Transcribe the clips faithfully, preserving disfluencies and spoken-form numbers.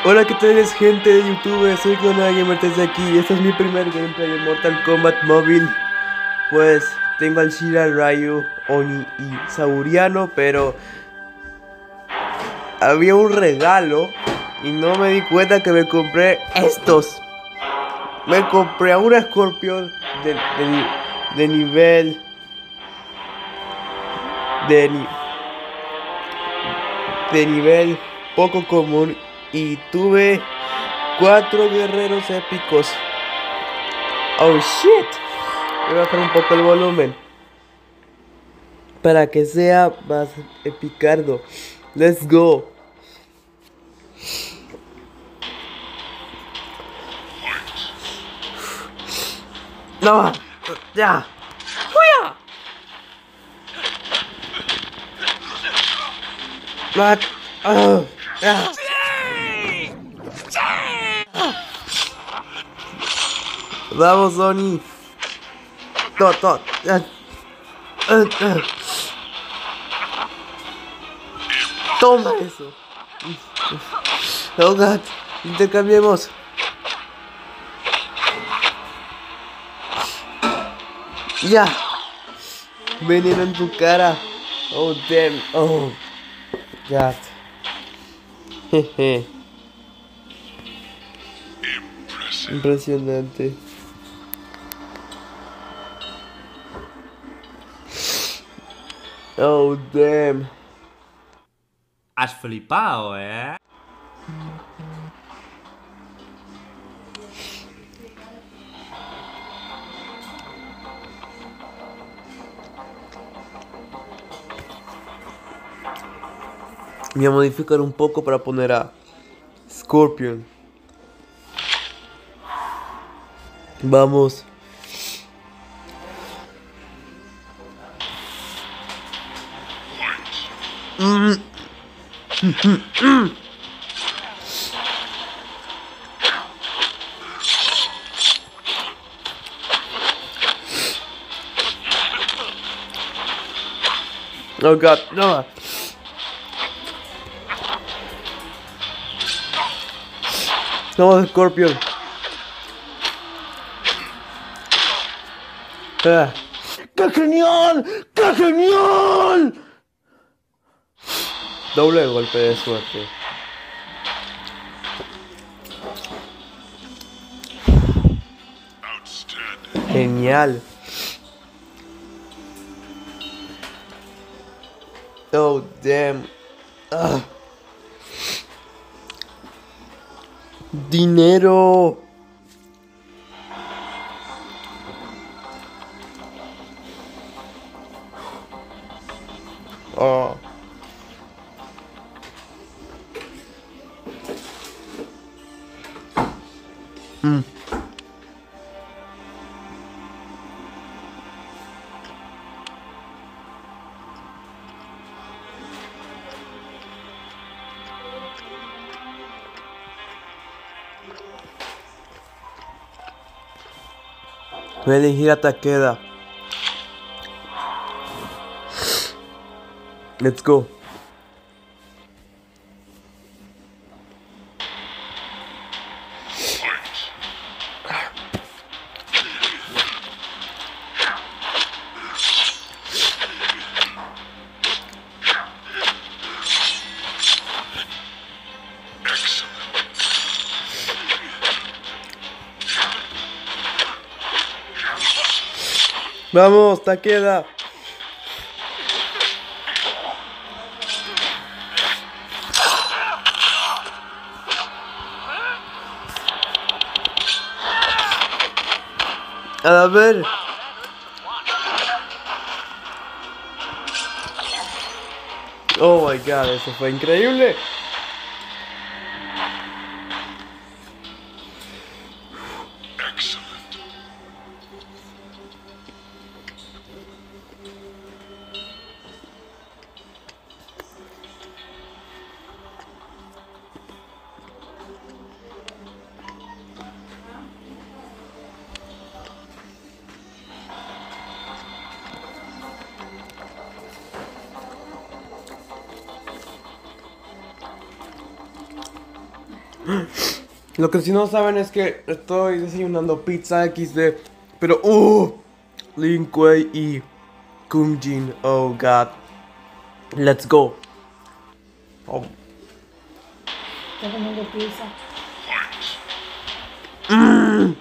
Hola, ¿qué tal es gente de YouTube? Soy ClonaGamer desde aquí. Este es mi primer gameplay de Mortal Kombat Mobile. Pues tengo al Shira, Ryu, Oni y Sauriano, pero había un regalo y no me di cuenta que me compré estos. Me compré a una Scorpion de, de, de nivel de, ni- de nivel poco común y tuve cuatro guerreros épicos. Oh shit. Voy a bajar un poco el volumen para que sea más epicardo. Let's go. No, ya. ¡Fuya! What? Oh, ya. Vamos, Sony. To, to. Ya. Uh, uh. Toma eso. Oh God. Intercambiemos. Ya. Veneno en tu cara. Oh damn. Oh God. Jeje. Impresionante. Oh damn. Has flipado, ¿eh? Voy a modificar un poco para poner a Scorpion. Vamos. Mm. Oh God, no. No, Scorpion. Ah. ¡Qué genial! ¡Qué genial! Doble golpe de suerte. Genial. Oh, damn. Ah. Dinero. Oh. Mm. Voy a elegir a Takeda. Let's go. Vamos, Takeda. A ver. Oh my God, eso fue increíble. Lo que si no saben es que estoy desayunando pizza equis de. Pero, uh, Lin Kuei y Kung Jin. Oh god. Let's go. Oh. Está comiendo pizza. Mm.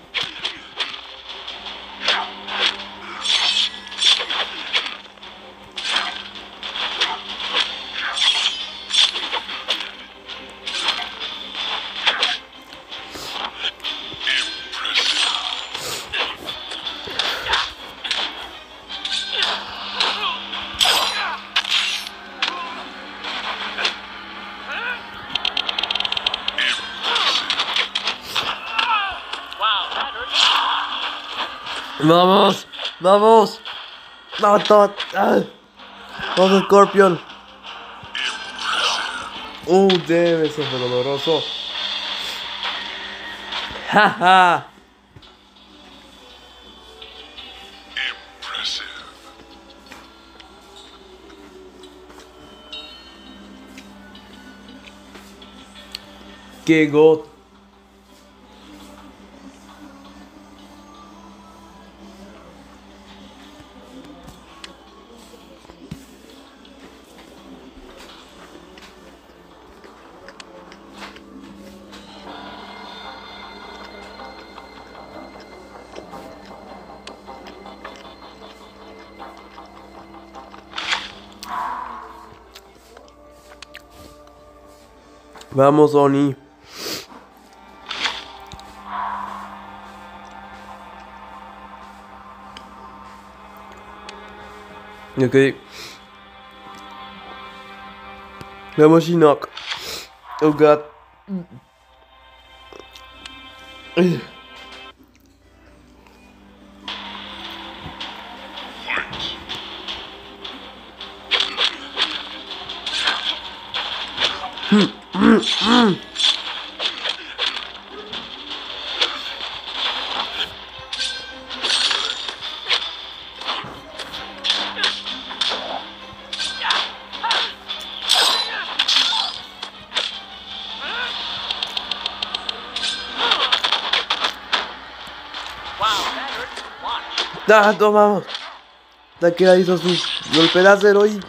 Vamos, vamos. No, Todd. Ah. Vamos, Scorpion. Uh, debe ser doloroso. Jaja. Qué god. Vamos, Oni. Ok. Vamos, Shinnok. Oh god. Ah, tomamos. Takeda hizo su golpe de acero y.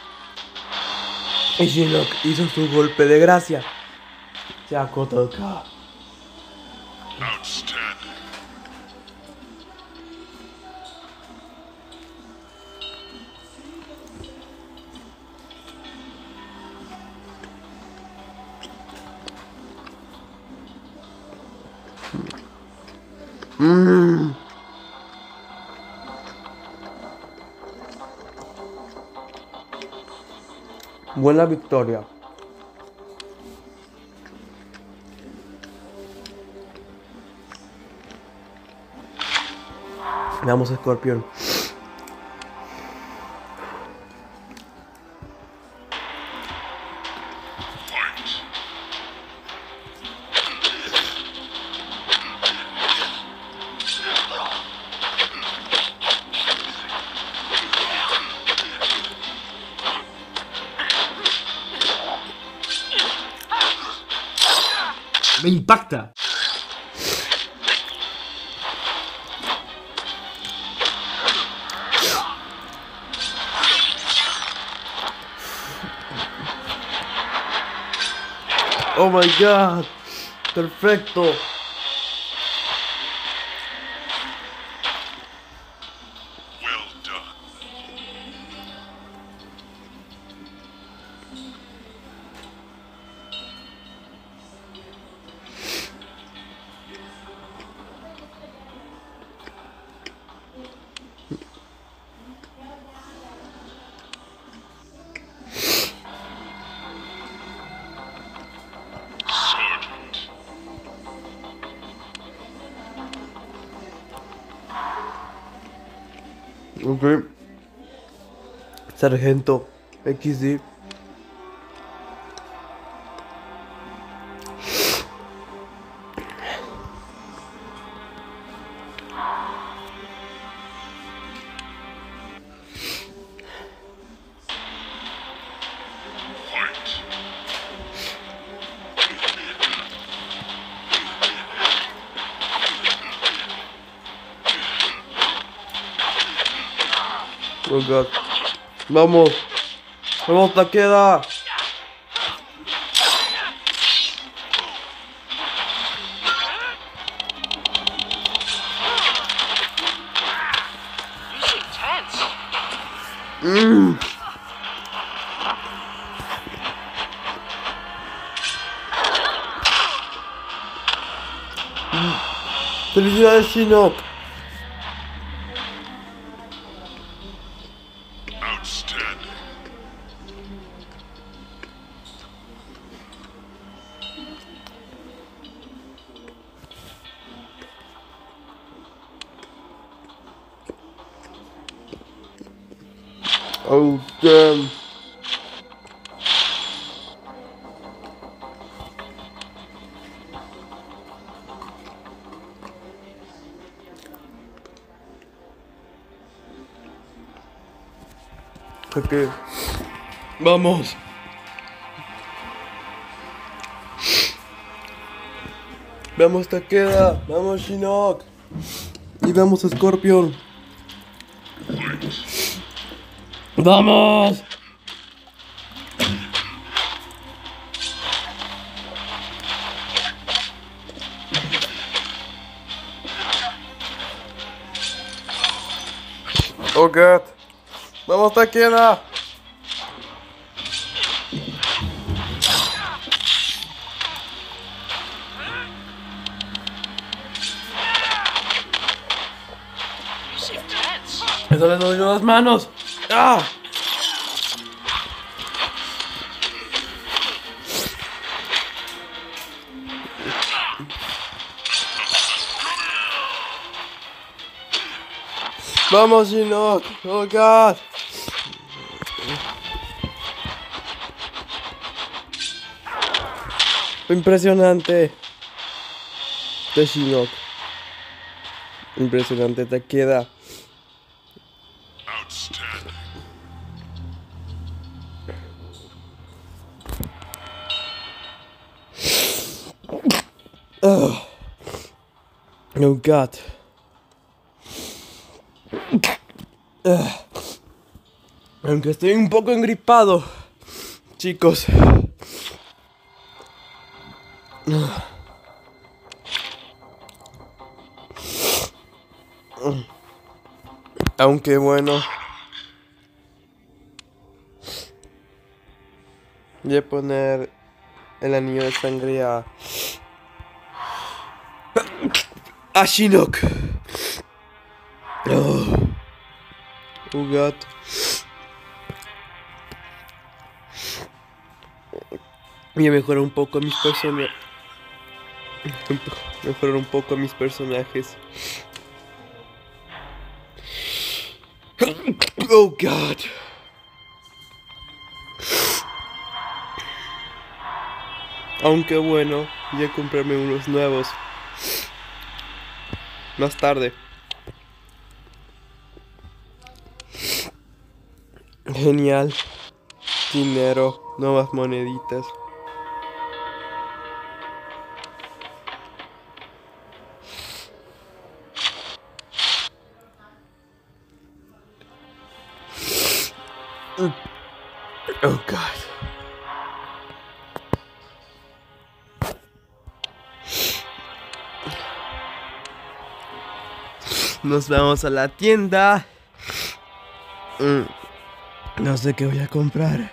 Y Shinnok hizo su golpe de gracia. Yakotoka. Mmm. Buena victoria. Vamos, Scorpion. Me impacta. Oh my god. Perfecto. Ok. Sargento equis de. Oh god. Vamos. Vamos, Takeda. Mmm. Felicidades, Shinnok. Outstanding. Oh damn. Ok. Vamos. Vamos, Takeda. Vamos, Shinnok. Y vamos, Scorpion. ¡Vamos! Oh god. Vamos, Takeda. Eso le doy las manos. ¡Ah! Vamos, Shinnok. Oh god. Impresionante. De Shinnok. Impresionante, Takeda. Outstanding. Oh, oh god. Uh. Aunque estoy un poco engripado, chicos. Uh. Aunque bueno, voy a poner el anillo de sangre a, a Shinnok. Oh, oh god. Voy a mejorar un poco mis personajes. Mejorar un poco mis personajes. Oh god. Aunque bueno, voy a comprarme unos nuevos más tarde. Genial. Dinero, nuevas moneditas. Oh god. Nos vamos a la tienda. Mm, No sé qué voy a comprar.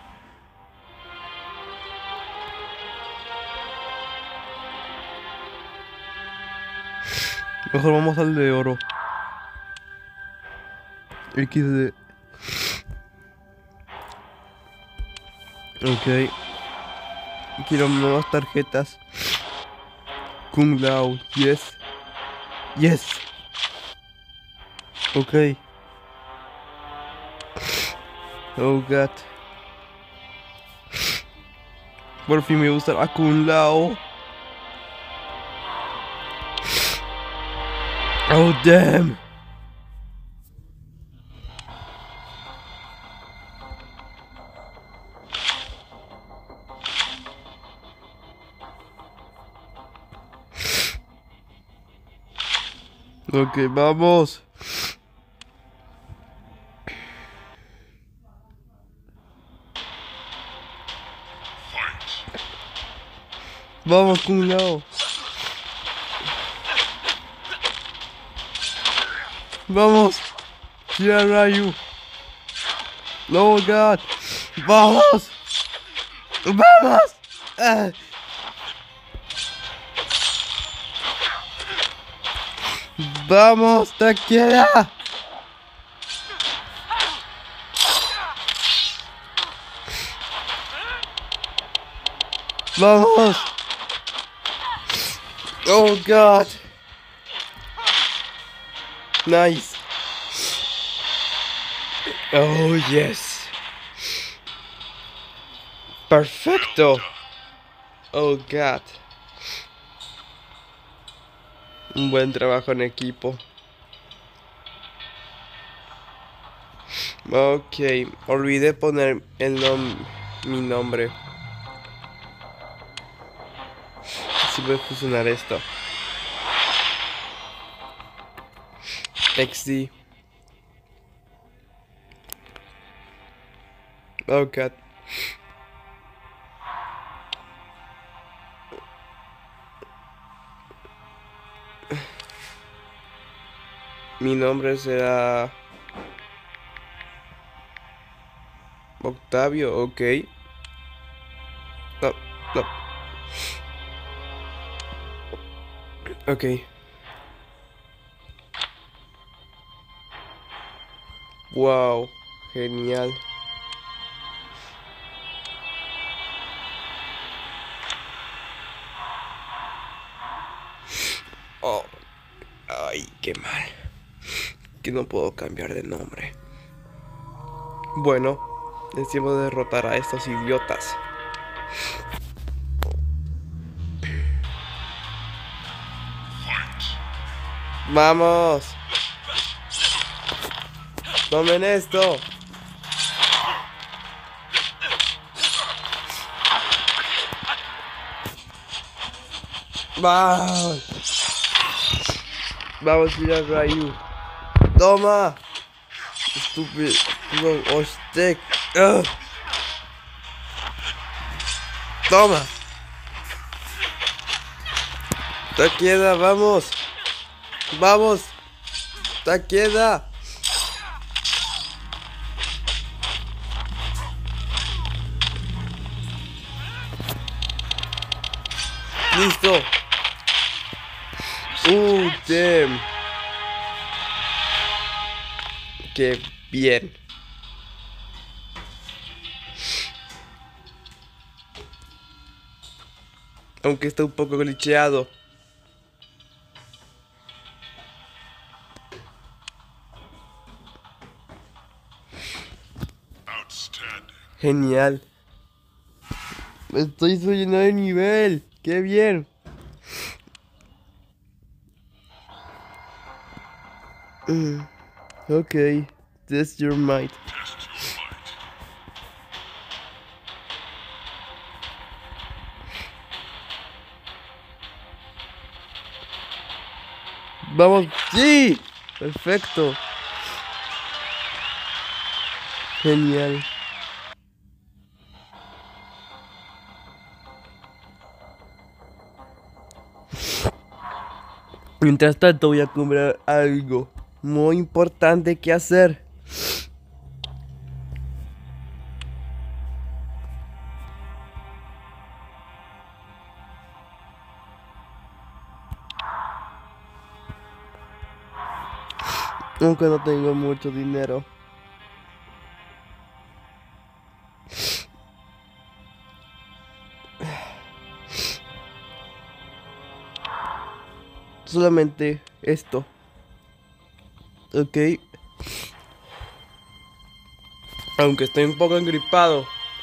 Mejor vamos al de oro. equis de. Ok. Quiero nuevas tarjetas. Kung Lao. Yes. Yes. Ok. Oh god. Por fin me gusta a Kung Lao. Oh damn. Ok, vamos. Vamos, Kung Lao. Vamos. Shirarayu. No, God. Vamos. Vamos. Ah. Vamos, Takeda. Vamos. Oh God. Nice. Oh yes. Perfecto. Oh God. Un buen trabajo en equipo. Ok, olvidé poner el nom mi nombre. Así voy a fusionar esto. X D. Oh God. Mi nombre será Octavio, ok. No, no. Ok. Wow, genial. Oh, ay, qué mal. Que no puedo cambiar de nombre. Bueno, es tiempo de derrotar a estos idiotas. ¡Vamos! ¡Tomen esto! ¡Vamos! ¡Vamos, Shirarayu! ¡Toma! Estúpido. ¡Hostek! ¡Ugh! ¡Toma! ¡Takeda, vamos! ¡Vamos! ¡Takeda! ¡Listo! ¡Uh, damn! ¡Qué bien! Aunque está un poco glitcheado. Genial. Estoy subiendo de nivel. ¡Qué bien! Mm, ok. Test your might. Vamos. ¡Sí! Perfecto. Genial. Mientras tanto voy a comprar algo muy importante que hacer. Aunque no tengo mucho dinero. Solamente esto. Ok. Aunque estoy un poco engripado.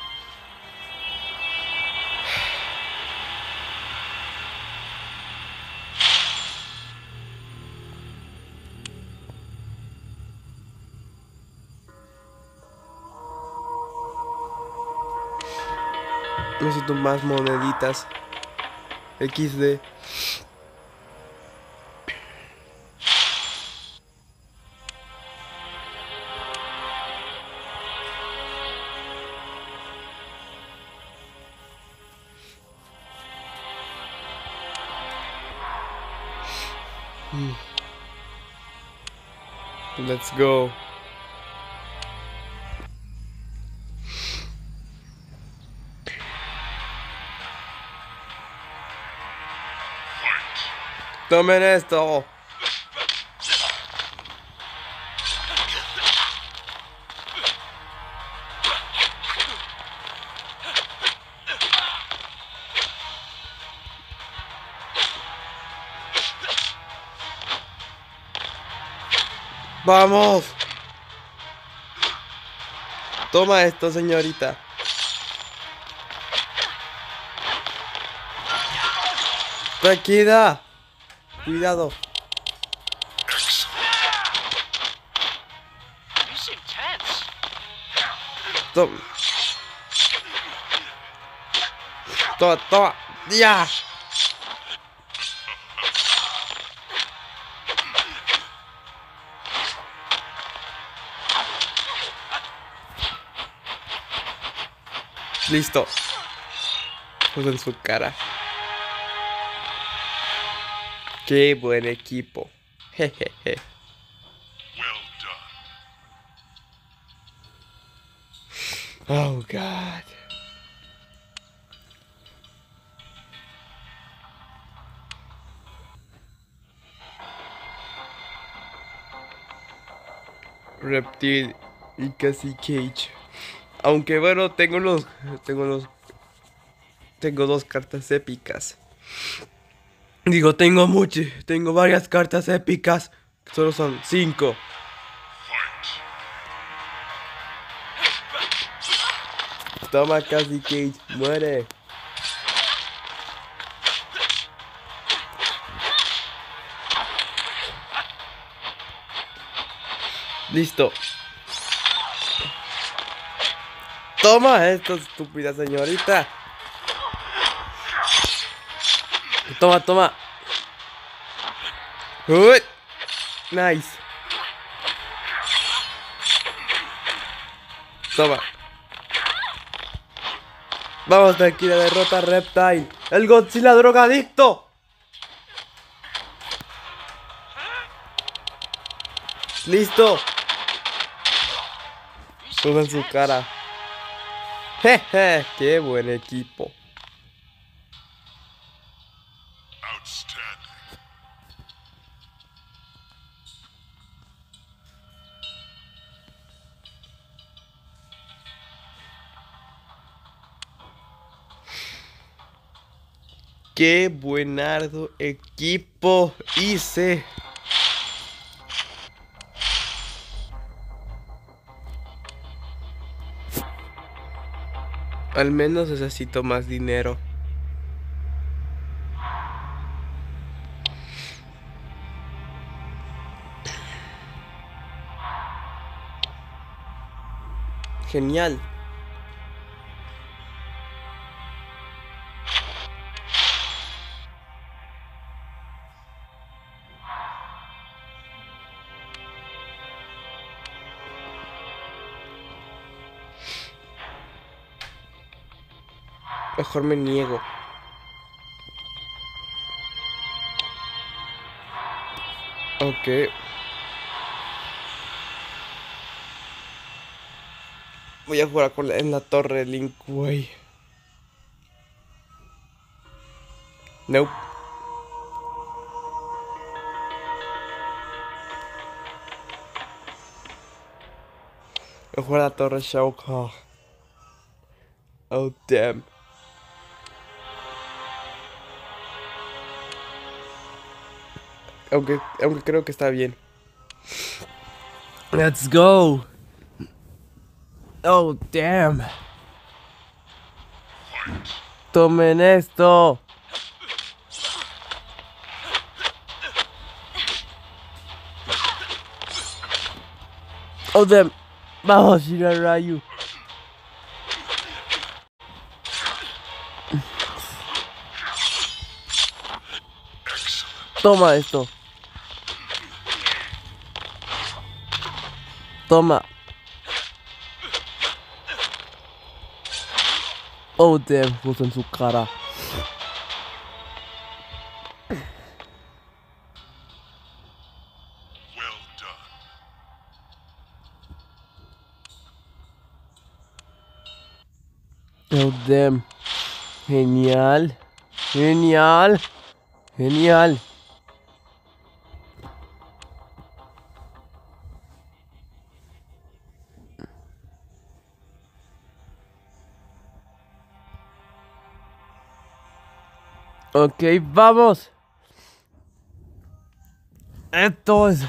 Necesito más moneditas. equis de. Let's go. Tomen esto. Vamos. Toma esto, señorita. Tranquila. Cuidado. Toma. Toma, toma. Ya. Listo. Puso en su cara. Qué buen equipo. Jejeje. Oh God. Reptil y casi Cage. Aunque bueno, tengo los. Tengo los. Tengo dos cartas épicas. Digo, tengo muchas. Tengo varias cartas épicas. Solo son cinco. Toma, casi Cage. Muere. Listo. Toma esto, estúpida señorita. Toma, toma. Uy. Nice. Toma. Vamos, tranquila, derrota a Reptile. El Godzilla drogadicto. Listo. Todo en su cara. Jeje, qué buen equipo. Qué buenardo equipo hice. Al menos necesito más dinero. Genial. Mejor me niego. Ok. Voy a jugar con la, en la torre Link Way. Nope. Voy a jugar a la torre Shao Kahn. Oh damn. Aunque, aunque creo que está bien. Let's go. Oh, damn. Tomen esto. Oh, damn. Vamos, Shirarayu. Toma esto. Toma. Oh, damn, justo en su cara. Oh, damn. Genial. Genial. Genial. Ok, vamos. Esto es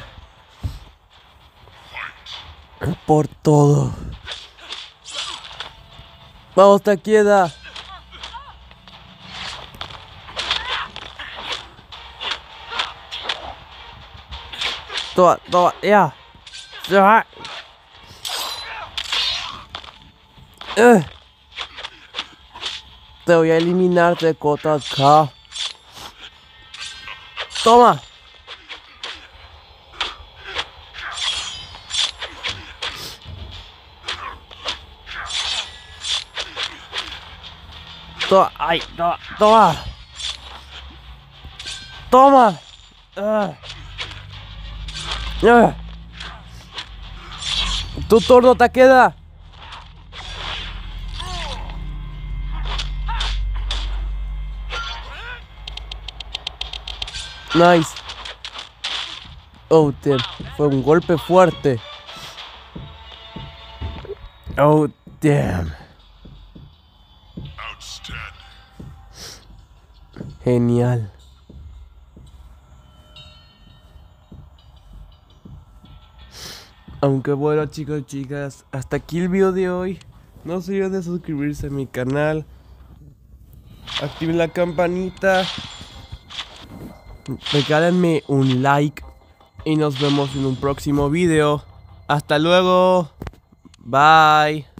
por todo. Vamos, Takeda. Toma, toma, ya. Ya. Eh. Te voy a eliminar de Kota K. Toma. Toma, ay, toma, toma. Toma. Uh. Uh. Tu turno, Takeda. Nice. Oh, damn. Fue un golpe fuerte. Oh, damn. Genial. Aunque bueno, chicos y chicas, hasta aquí el video de hoy. No se olviden de suscribirse a mi canal. Activen la campanita. Regálenme un like. Y nos vemos en un próximo video. Hasta luego. Bye.